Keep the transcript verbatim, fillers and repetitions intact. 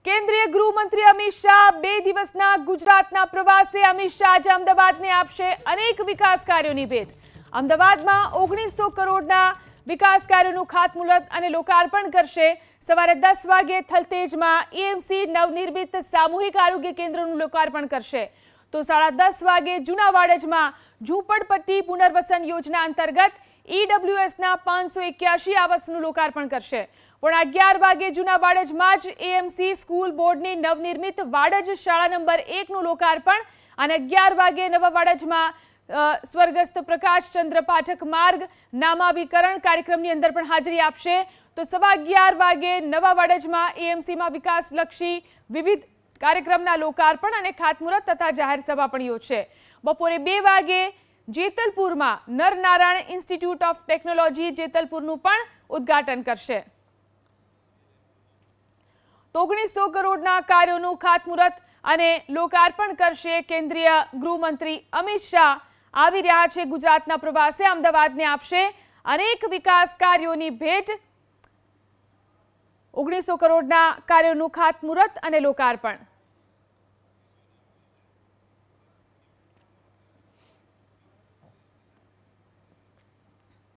કેન્દ્રીય ગૃહમંત્રી અમિત શાહ બે દિવસના ગુજરાતના પ્રવાસે અમિત શાહ આજે અમદાવાદને આપશે અનેક વિકાસ કાર્યોની ભેટ। અમદાવાદમાં ઓગણીસો કરોડના વિકાસ કાર્યોનું ખાતમુહૂર્ત અને લોકાર્પણ કરશે। સવારે દસ વાગે થલતેજમાં ઈએમસી નવનિર્મિત સામૂહિક આરોગ્ય કેન્દ્રનું લોકાર્પણ કરશે। તો સાડા દસ વાગે જૂના વાડજમાં ઝૂંપડપટ્ટી પુનર્વસન યોજના અંતર્ગત ઈડબ્લ્યુએસના પાંચસો એક્યાસી આવાસનું લોકાર્પણ કરશે। પણ અગિયાર વાગે જૂના વાડજમાં જ એએમસી સ્કૂલ બોર્ડની નવનિર્મિત વાડજ શાળા નંબર એકનું લોકાર્પણ અને અગિયાર વાગે નવા વાડજમાં સ્વર્ગસ્થ પ્રકાશચંદ્ર પાઠક માર્ગ નામાભિકરણ કાર્યક્રમની અંદર પણ હાજરી આપશે। તો સવા અગિયાર વાગે નવા વાડજમાં એએમસીમાં વિકાસલક્ષી વિવિધ કાર્યક્રમના લોકાર્પણ અને ખાતમુહૂર્ત તથા જાહેર સભા પણ યોજશે। બપોરે બે વાગે જેતલપુરમાં નરનારાયણ ઇન્સ્ટિટ્યૂટ ઓફ ટેકનોલોજી જેતલપુરનું પણ ઉદ્ઘાટન કરશે। તો ઓગણીસો કરોડના કાર્યોનું ખાતમુહૂર્ત અને લોકાર્પણ કરશે કેન્દ્રીય ગૃહમંત્રી અમિત શાહ। આવી રહ્યા છે ગુજરાતના પ્રવાસે, અમદાવાદને આપશે અનેક વિકાસ કાર્યોની ભેટ। ઓગણીસો કરોડના કાર્યોનું ખાતમુહૂર્ત અને લોકાર્પણ।